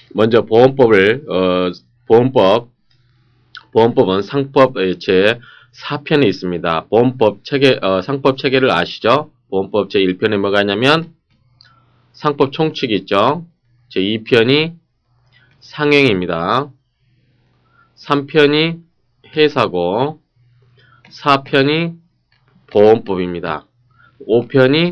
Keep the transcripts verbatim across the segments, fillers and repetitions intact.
먼저 보험법을 어, 보험법 보험법은 상법 제사 편에 있습니다. 보험법 체계 어, 상법 체계를 아시죠? 보험법 제일 편에 뭐가 있냐면 상법 총칙이 있죠. 제이 편이 상행입니다. 삼 편이 해사고 사 편이 보험법입니다. 오 편이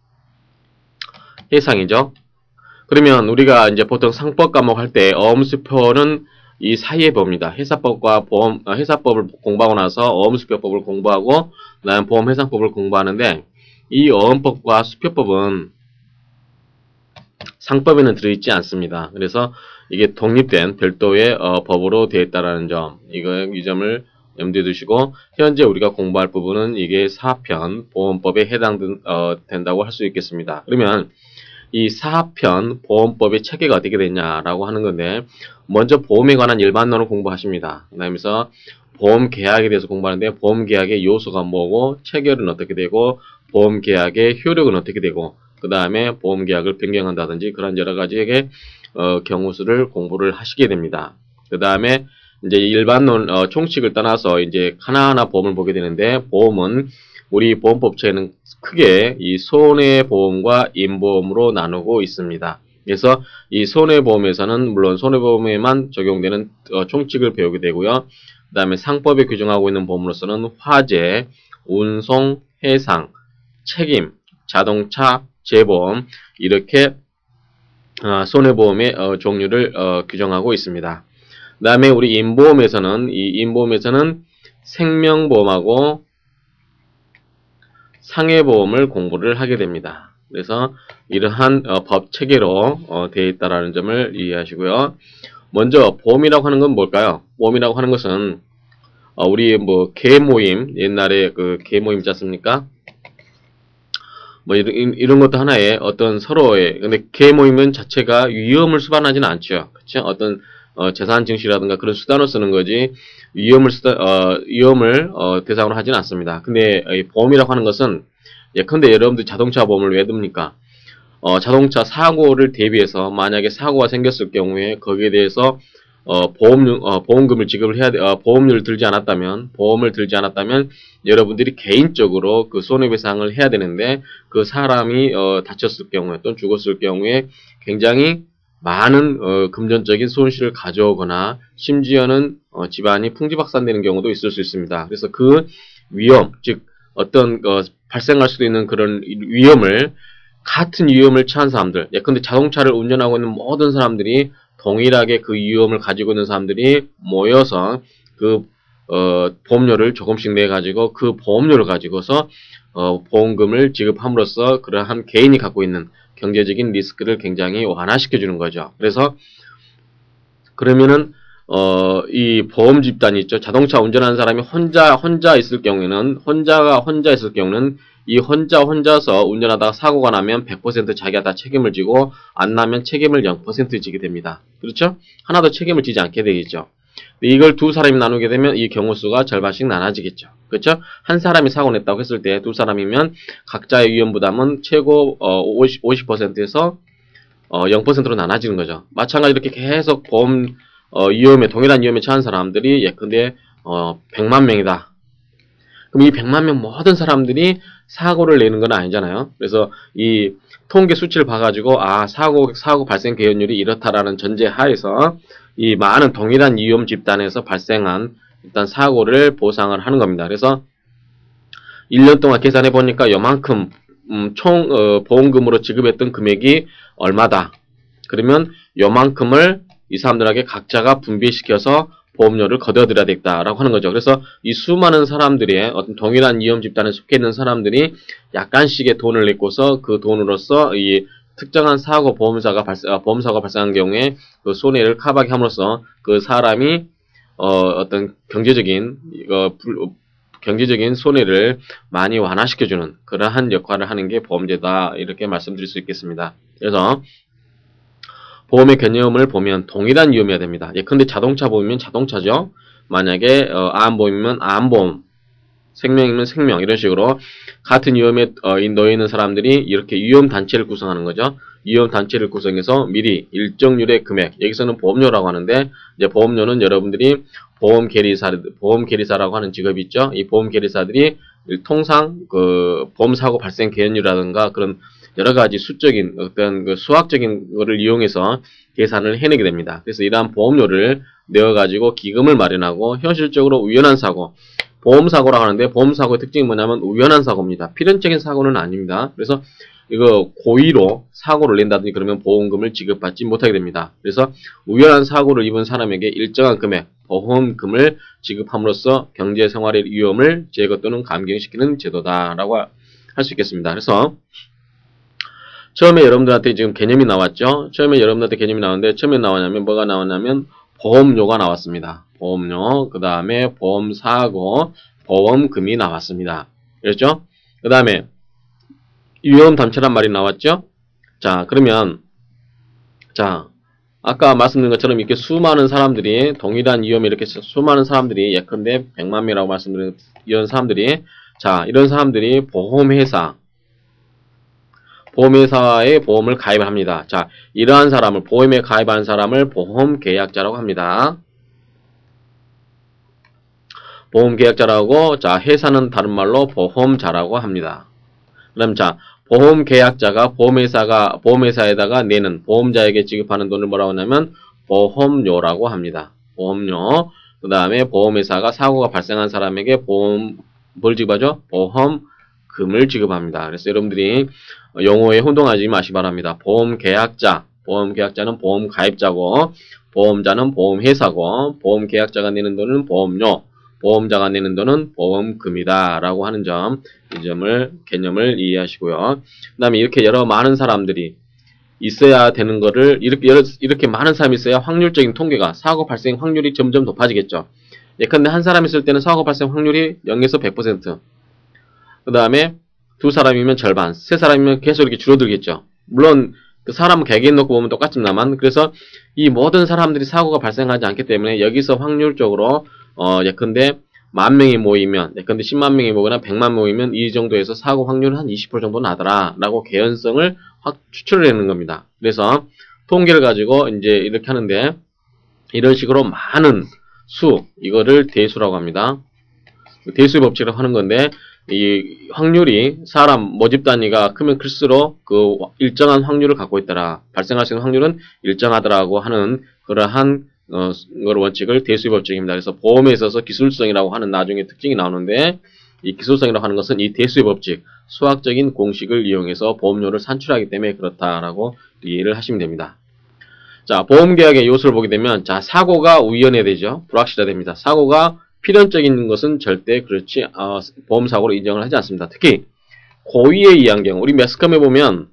해상이죠. 그러면 우리가 이제 보통 상법 과목 할 때 어음수표는 이 사이에 봅니다. 회사법과 보험, 회사법을 공부하고 나서 어음수표법을 공부하고 그다음 보험회상법을 공부하는데 이 어음법과 수표법은 상법에는 들어있지 않습니다. 그래서 이게 독립된 별도의 어, 법으로 되어 있다는 점, 이거 이 점을 염두에 두시고 현재 우리가 공부할 부분은 이게 사 편 보험법에 해당된다고 할 수 있겠습니다. 그러면 이 사 편 보험법의 체계가 어떻게 되냐라고 하는 건데 먼저 보험에 관한 일반론을 공부하십니다. 그다음에서 보험 계약에 대해서 공부하는데 보험 계약의 요소가 뭐고 체결은 어떻게 되고 보험 계약의 효력은 어떻게 되고 그 다음에 보험 계약을 변경한다든지 그런 여러 가지의 어, 경우수를 공부를 하시게 됩니다. 그 다음에 이제 일반론 어, 총칙을 떠나서 이제 하나하나 보험을 보게 되는데 보험은 우리 보험법체에는 크게 이 손해보험과 임보험으로 나누고 있습니다. 그래서 이 손해보험에서는 물론 손해보험에만 적용되는 어, 총칙을 배우게 되고요. 그 다음에 상법에 규정하고 있는 보험으로서는 화재, 운송, 해상, 책임, 자동차, 재보험 이렇게 어, 손해보험의 어, 종류를 어, 규정하고 있습니다. 그 다음에 우리 임보험에서는 이 임보험에서는 생명보험하고 상해보험을 공부를 하게 됩니다. 그래서 이러한 어, 법 체계로 어, 되어 있다는 점을 이해하시고요. 먼저 보험이라고 하는 건 뭘까요? 보험이라고 하는 것은 어, 우리 뭐 개모임 옛날에 그 개모임 있지 않습니까? 뭐 이런, 이런 것도 하나의 어떤 서로의 근데 개모임은 자체가 위험을 수반하지는 않죠. 그렇죠? 어떤 어, 재산 증식이라든가 그런 수단으로 쓰는 거지 위험을 수단, 어, 위험을 어, 대상으로 하지는 않습니다. 근데 이 보험이라고 하는 것은 예컨대 여러분들 자동차 보험을 왜 듭니까? 어, 자동차 사고를 대비해서 만약에 사고가 생겼을 경우에 거기에 대해서 어, 보험, 어, 보험금을 지급을 해야 돼, 어, 보험료를 들지 않았다면, 보험을 들지 않았다면, 여러분들이 개인적으로 그 손해배상을 해야 되는데, 그 사람이, 어, 다쳤을 경우에, 또는 죽었을 경우에 굉장히 많은, 어, 금전적인 손실을 가져오거나, 심지어는, 어, 집안이 풍지박산되는 경우도 있을 수 있습니다. 그래서 그 위험, 즉, 어떤, 어, 발생할 수도 있는 그런 위험을, 같은 위험을 처한 사람들, 예컨대 자동차를 운전하고 있는 모든 사람들이 동일하게 그 위험을 가지고 있는 사람들이 모여서 그 어, 보험료를 조금씩 내 가지고 그 보험료를 가지고서 어, 보험금을 지급함으로써 그러한 개인이 갖고 있는 경제적인 리스크를 굉장히 완화시켜 주는 거죠. 그래서 그러면은 어, 이 보험 집단이 있죠. 자동차 운전하는 사람이 혼자 혼자 있을 경우에는 혼자가 혼자 있을 경우는 이 혼자 혼자서 운전하다가 사고가 나면 백 퍼센트 자기가 다 책임을 지고 안 나면 책임을 영 퍼센트 지게 됩니다. 그렇죠? 하나도 책임을 지지 않게 되겠죠. 이걸 두 사람이 나누게 되면 이 경우 수가 절반씩 나눠지겠죠. 그렇죠? 한 사람이 사고 냈다고 했을 때 두 사람이면 각자의 위험 부담은 최고 어, 오십 퍼센트에서 어, 영 퍼센트로 나눠지는 거죠. 마찬가지로 이렇게 계속 보험 어, 위험에 동일한 위험에 처한 사람들이 예컨대 어, 백만 명이다. 그럼 이 백만 명 모든 사람들이 사고를 내는 건 아니잖아요. 그래서 이 통계 수치를 봐가지고 아 사고 사고 발생 개연율이 이렇다라는 전제 하에서 이 많은 동일한 위험 집단에서 발생한 일단 사고를 보상을 하는 겁니다. 그래서 일 년 동안 계산해 보니까 요만큼 음, 총 어, 보험금으로 지급했던 금액이 얼마다. 그러면 요만큼을 이 사람들에게 각자가 분배시켜서 보험료를 거둬들여야 되겠다라고 하는 거죠. 그래서 이 수많은 사람들이 어떤 동일한 위험 집단에 속해 있는 사람들이 약간씩의 돈을 내고서 그 돈으로서 이 특정한 사고 보험사가 발생 아, 보험사가 발생한 경우에 그 손해를 커버하게 함으로써 그 사람이 어, 어떤 경제적인 이거 불, 경제적인 손해를 많이 완화시켜주는 그러한 역할을 하는 게 보험제다 이렇게 말씀드릴 수 있겠습니다. 그래서 보험의 개념을 보면 동일한 위험이어야 됩니다. 예컨대 자동차 보험이면 자동차죠. 만약에 어, 암보험이면 암보험, 생명이면 생명 이런 식으로 같은 위험에 어, 놓여 있는 사람들이 이렇게 위험 단체를 구성하는 거죠. 위험단체를 구성해서 미리 일정률의 금액, 여기서는 보험료라고 하는데, 이제 보험료는 여러분들이 보험 계리사, 보험 계리사라고 하는 직업이 있죠. 이 보험 계리사들이 통상 그 보험 사고 발생 개연율이라든가 그런 여러 가지 수적인 어떤 그 수학적인 거를 이용해서 계산을 해내게 됩니다. 그래서 이러한 보험료를 내어가지고 기금을 마련하고 현실적으로 우연한 사고, 보험사고라고 하는데 보험사고의 특징이 뭐냐면 우연한 사고입니다. 필연적인 사고는 아닙니다. 그래서 이거 고의로 사고를 낸다든지 그러면 보험금을 지급받지 못하게 됩니다. 그래서 우연한 사고를 입은 사람에게 일정한 금액 보험금을 지급함으로써 경제생활의 위험을 제거 또는 감경시키는 제도다라고 할 수 있겠습니다. 그래서 처음에 여러분들한테 지금 개념이 나왔죠. 처음에 여러분들한테 개념이 나왔는데 처음에 나왔냐면 뭐가 나왔냐면 보험료가 나왔습니다. 보험료, 그 다음에 보험사고, 보험금이 나왔습니다. 그렇죠? 그 다음에 위험담체란 말이 나왔죠? 자, 그러면 자, 아까 말씀드린 것처럼 이렇게 수많은 사람들이 동일한 위험에 이렇게 수많은 사람들이 예컨대 백만 명이라고 말씀드린 이런 사람들이 자, 이런 사람들이 보험회사 보험회사에 보험을 가입을 합니다. 자, 이러한 사람을 보험에 가입한 사람을 보험계약자라고 합니다. 보험계약자라고, 자, 회사는 다른 말로 보험자라고 합니다. 그럼 자, 보험계약자가 보험회사가 보험회사에다가 내는 보험자에게 지급하는 돈을 뭐라고 하냐면 보험료라고 합니다. 보험료. 그 다음에 보험회사가 사고가 발생한 사람에게 보험 뭘 지급하죠? 보험금을 지급합니다. 그래서 여러분들이 용어에 혼동하지 마시기 바랍니다. 보험계약자, 보험계약자는 보험가입자고 보험자는 보험회사고 보험계약자가 내는 돈은 보험료, 보험자가 내는 돈은 보험금이다 라고 하는 점, 이 점을 개념을 이해하시고요. 그 다음에 이렇게 여러 많은 사람들이 있어야 되는 거를 이렇게 이렇게 많은 사람이 있어야 확률적인 통계가 사고 발생 확률이 점점 높아지겠죠. 예컨대 한 사람 있을 때는 사고 발생 확률이 영에서 백 퍼센트. 그 다음에 두 사람이면 절반, 세 사람이면 계속 이렇게 줄어들겠죠. 물론 그 사람 개개인 놓고 보면 똑같습니다만, 그래서 이 모든 사람들이 사고가 발생하지 않기 때문에 여기서 확률적으로 어 예컨대 만 명이 모이면, 예컨대 십만 명이 모이거나 백만 모이면 이 정도에서 사고 확률은 한 이십 퍼센트 정도 나더라 라고 개연성을 확 추출을 해내는 겁니다. 그래서 통계를 가지고 이제 이렇게 하는데, 이런 식으로 많은 수, 이거를 대수라고 합니다. 대수의 법칙이라고 하는 건데, 이 확률이 사람 모집 단위가 크면 클수록 그 일정한 확률을 갖고 있더라, 발생할 수 있는 확률은 일정하더라고 하는 그러한 어, 그 원칙을 대수의 법칙입니다. 그래서 보험에 있어서 기술성이라고 하는 나중에 특징이 나오는데, 이 기술성이라고 하는 것은 이 대수의 법칙, 수학적인 공식을 이용해서 보험료를 산출하기 때문에 그렇다라고 이해를 하시면 됩니다. 자, 보험계약의 요소를 보게 되면, 자, 사고가 우연해야 되죠. 불확실해야 됩니다. 사고가 필연적인 것은 절대 그렇지, 어, 보험사고로 인정을 하지 않습니다. 특히 고의에 의한 경우, 우리 매스컴에 보면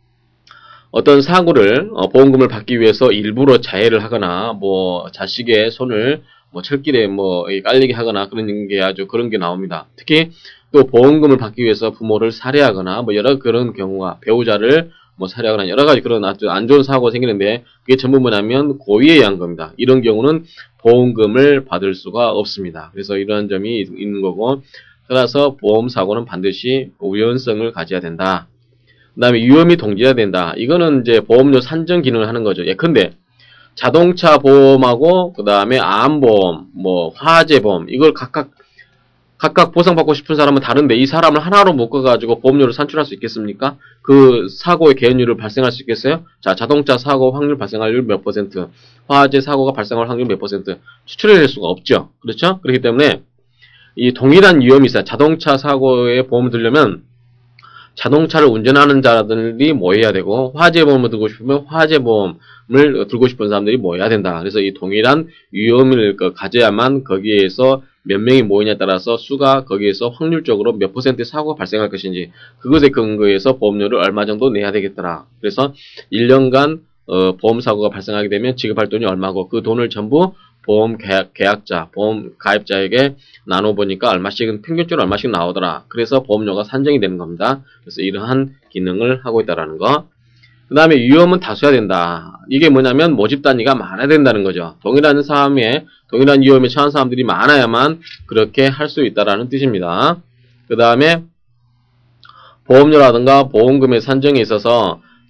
어떤 사고를 어, 보험금을 받기 위해서 일부러 자해를 하거나 뭐 자식의 손을 뭐 철길에 뭐 깔리게 하거나 그런 게 아주 그런 게 나옵니다. 특히 또 보험금을 받기 위해서 부모를 살해하거나 뭐 여러 그런 경우가, 배우자를 뭐 살해하거나 여러 가지 그런 아주 안 좋은 사고가 생기는데, 그게 전부 뭐냐면 고의에 의한 겁니다. 이런 경우는 보험금을 받을 수가 없습니다. 그래서 이러한 점이 있는 거고, 따라서 보험사고는 반드시 우연성을 가져야 된다. 그 다음에 위험이 동기화돼야 된다. 이거는 이제 보험료 산정 기능을 하는 거죠. 예컨대 자동차 보험하고 그 다음에 암보험, 뭐 화재보험, 이걸 각각 각각 보상받고 싶은 사람은 다른데 이 사람을 하나로 묶어가지고 보험료를 산출할 수 있겠습니까? 그 사고의 개연율을 발생할 수 있겠어요? 자, 자동차 사고 확률 발생할 몇 퍼센트, 화재 사고가 발생할 확률 몇 퍼센트 추출해낼 수가 없죠. 그렇죠? 그렇기 때문에 이 동일한 위험이 있어요. 자동차 사고에 보험을 들려면 자동차를 운전하는 자들이 모여야 되고, 화재보험을 들고 싶으면 화재보험을 들고 싶은 사람들이 모여야 된다. 그래서 이 동일한 위험을 가져야만 거기에서 몇 명이 모이냐에 따라서 수가 거기에서 확률적으로 몇 퍼센트의 사고가 발생할 것인지, 그것에 근거해서 보험료를 얼마 정도 내야 되겠더라. 그래서 일 년간 어, 보험사고가 발생하게 되면 지급할 돈이 얼마고, 그 돈을 전부 보험 계약, 계약자, 보험 가입자에게 나눠보니까 얼마씩은, 평균적으로 얼마씩 나오더라. 그래서 보험료가 산정이 되는 겁니다. 그래서 이러한 기능을 하고 있다는 거. 그 다음에 위험은 다수해야 된다. 이게 뭐냐면 모집 단위가 많아야 된다는 거죠. 동일한 사람에, 동일한 위험에 처한 사람들이 많아야만 그렇게 할 수 있다는 뜻입니다. 그 다음에 보험료라든가 보험금의 산정에 있어서,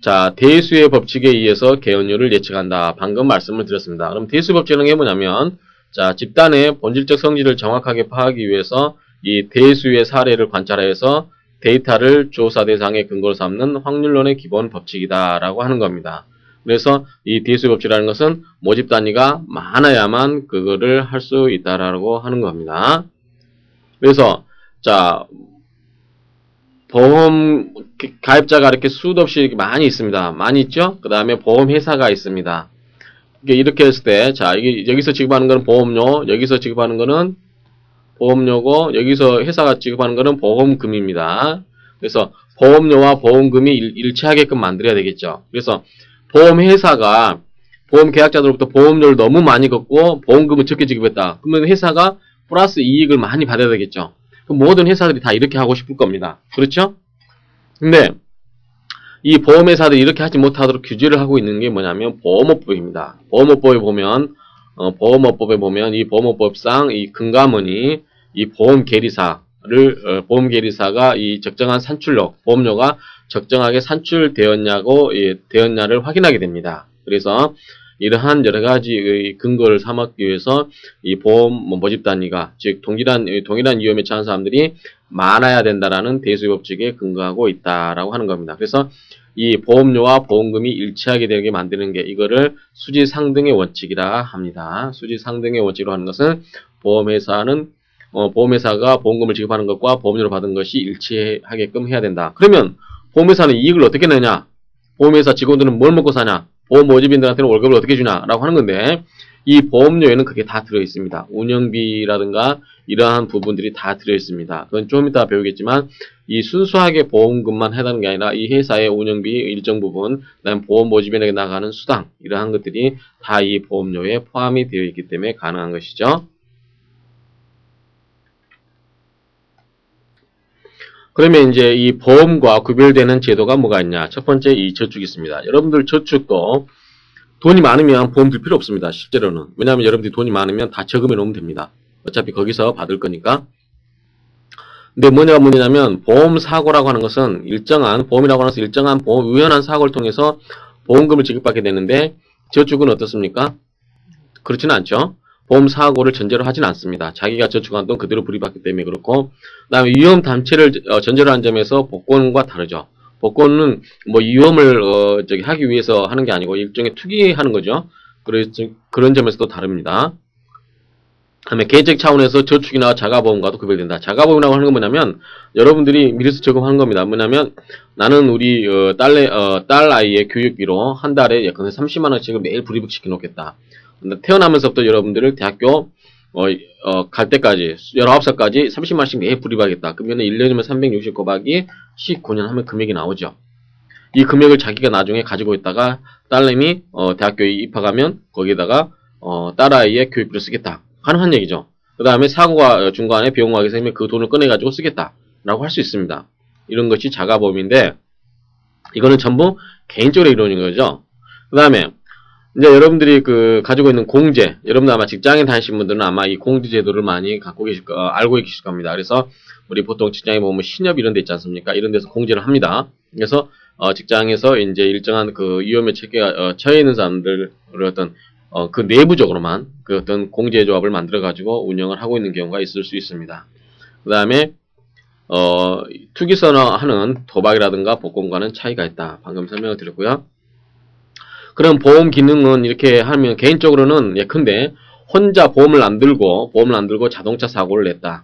자, 대수의 법칙에 의해서 개연율을 예측한다. 방금 말씀을 드렸습니다. 그럼 대수 법칙이라는 게 뭐냐면, 자, 집단의 본질적 성질을 정확하게 파악하기 위해서 이 대수의 사례를 관찰해서 데이터를 조사 대상의 근거로 삼는 확률론의 기본 법칙이다라고 하는 겁니다. 그래서 이 대수의 법칙이라는 것은 모집 단위가 많아야만 그거를 할 수 있다라고 하는 겁니다. 그래서 자, 보험 가입자가 이렇게 수도 없이 많이 있습니다. 많이 있죠? 그 다음에 보험회사가 있습니다. 이렇게 했을 때, 자, 이게 여기서 지급하는 거는 보험료, 여기서 지급하는 거는 보험료고, 여기서 회사가 지급하는 거는 보험금입니다. 그래서 보험료와 보험금이 일, 일치하게끔 만들어야 되겠죠. 그래서 보험회사가 보험 계약자들로부터 보험료를 너무 많이 걷고 보험금을 적게 지급했다. 그러면 회사가 플러스 이익을 많이 받아야 되겠죠. 모든 회사들이 다 이렇게 하고 싶을 겁니다. 그렇죠? 근데 이 보험회사들이 이렇게 하지 못하도록 규제를 하고 있는 게 뭐냐면 보험업법입니다. 보험업법에 보면 어, 보험업법에 보면 이 보험업법상 이 금감원이 이 보험계리사를 어, 보험계리사가 이 적정한 산출료 보험료가 적정하게 산출되었냐고 이, 되었냐를 확인하게 됩니다. 그래서 이러한 여러 가지의 근거를 삼았기 위해서 이 보험 모집 단위가 즉 동일한 동일한 위험에 처한 사람들이 많아야 된다라는 대수의 법칙에 근거하고 있다라고 하는 겁니다. 그래서 이 보험료와 보험금이 일치하게 되게 만드는 게 이거를 수지상등의 원칙이라 합니다. 수지상등의 원칙으로 하는 것은 보험회사는 어, 보험회사가 보험금을 지급하는 것과 보험료를 받은 것이 일치하게끔 해야 된다. 그러면 보험회사는 이익을 어떻게 내냐? 보험회사 직원들은 뭘 먹고 사냐? 보험 모집인들한테는 월급을 어떻게 주냐라고 하는 건데 이 보험료에는 그게 다 들어있습니다. 운영비라든가 이러한 부분들이 다 들어있습니다. 그건 좀 이따 배우겠지만 이 순수하게 보험금만 해당하는 게 아니라 이 회사의 운영비 일정 부분, 그다음 보험 모집인에게 나가는 수당 이러한 것들이 다 이 보험료에 포함이 되어 있기 때문에 가능한 것이죠. 그러면 이제 이 보험과 구별되는 제도가 뭐가 있냐? 첫 번째 이 저축이 있습니다. 여러분들 저축도 돈이 많으면 보험 들 필요 없습니다. 실제로는. 왜냐하면 여러분들이 돈이 많으면 다 저금해 놓으면 됩니다. 어차피 거기서 받을 거니까. 근데 뭐냐가 문제냐면 보험 사고라고 하는 것은 일정한 보험이라고 하는 것은 일정한 보험 우연한 사고를 통해서 보험금을 지급받게 되는데 저축은 어떻습니까? 그렇지는 않죠. 보험 사고를 전제로 하진 않습니다. 자기가 저축한 돈 그대로 불이받기 때문에 그렇고, 그 다음에 위험 담체를 전제로 한 점에서 복권과 다르죠. 복권은 뭐 위험을 어 저기 하기 위해서 하는 게 아니고 일종의 투기하는 거죠. 그래서 그런 점에서도 다릅니다. 그다음에 개인적 차원에서 저축이나 자가보험과도 구별된다. 자가보험이라고 하는 건 뭐냐면 여러분들이 미리서 저금하는 겁니다. 뭐냐면 나는 우리 어, 딸내 어, 딸 아이의 교육비로 한 달에 예컨대 삼십만 원씩을 매일 불입시켜 놓겠다. 태어나면서부터 여러분들을 대학교 어, 어, 갈 때까지 열아홉 살까지 삼십만 원씩 매일 불입하겠다. 그러면 일 년이면 삼백육십 곱하기 십구 년 하면 금액이 나오죠. 이 금액을 자기가 나중에 가지고 있다가 딸내미 어, 대학교에 입학하면 거기에다가 어, 딸아이의 교육비를 쓰겠다. 가능한 얘기죠. 그 다음에 사고가 중간에 비용을 하게 되면 그 돈을 꺼내가지고 쓰겠다. 라고 할 수 있습니다. 이런 것이 자가보험인데 이거는 전부 개인적으로 이루어진 거죠. 그 다음에 이제 여러분들이 그 가지고 있는 공제, 여러분들 아마 직장에 다니신 분들은 아마 이 공제 제도를 많이 갖고 계실 거, 알고 계실 겁니다. 그래서 우리 보통 직장에 보면 신협 이런 데 있지 않습니까? 이런 데서 공제를 합니다. 그래서 어, 직장에서 이제 일정한 그 위험에 체계가 어, 처해 있는 사람들을 어떤 어, 그 내부적으로만 그 어떤 공제 조합을 만들어 가지고 운영을 하고 있는 경우가 있을 수 있습니다. 그 다음에 어, 투기 선호하는 도박이라든가 복권과는 차이가 있다. 방금 설명을 드렸고요. 그럼 보험 기능은 이렇게 하면 개인적으로는 예컨대 혼자 보험을 안 들고 보험을 안 들고 자동차 사고를 냈다.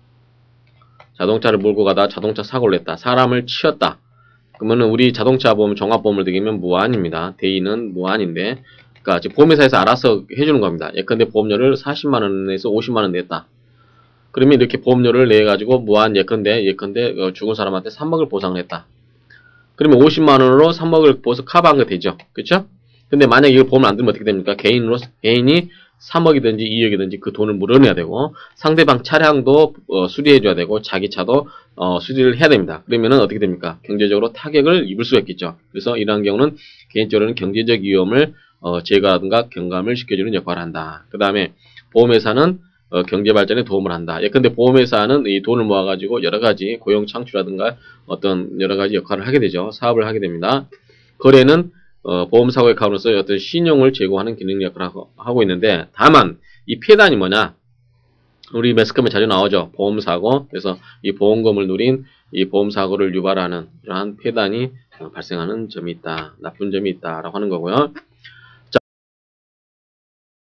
자동차를 몰고 가다 자동차 사고를 냈다. 사람을 치었다. 그러면은 우리 자동차 보험 종합보험을 들기면 무한입니다. 대의는 무한인데 그러니까 지금 보험회사에서 알아서 해주는 겁니다. 예컨대 보험료를 사십만 원에서 오십만 원 냈다. 그러면 이렇게 보험료를 내 가지고 무한 예컨대 예컨대 죽은 사람한테 삼억을 보상을 했다. 그러면 오십만 원으로 삼억을 벌써 커버한 거 되죠. 그쵸? 근데 만약에 이걸 보험을 안 들면 어떻게 됩니까? 개인으로, 개인이 삼억이든지 이억이든지 그 돈을 물어내야 되고, 상대방 차량도 어, 수리해줘야 되고, 자기 차도 어, 수리를 해야 됩니다. 그러면은 어떻게 됩니까? 경제적으로 타격을 입을 수가 있겠죠. 그래서 이러한 경우는 개인적으로는 경제적 위험을 어, 제거하든가 경감을 시켜주는 역할을 한다. 그 다음에 보험회사는 어, 경제 발전에 도움을 한다. 예컨대 보험회사는 이 돈을 모아가지고 여러 가지 고용 창출이라든가 어떤 여러 가지 역할을 하게 되죠. 사업을 하게 됩니다. 거래는 어, 보험사고의 가로서 어떤 신용을 제고하는 기능 역할을 하고, 하고 있는데, 다만 이 피해단이 뭐냐? 우리 매스컴에 자주 나오죠. 보험사고. 그래서 이 보험금을 누린 이 보험사고를 유발하는 이러한 폐단이 발생하는 점이 있다. 나쁜 점이 있다라고 하는 거고요.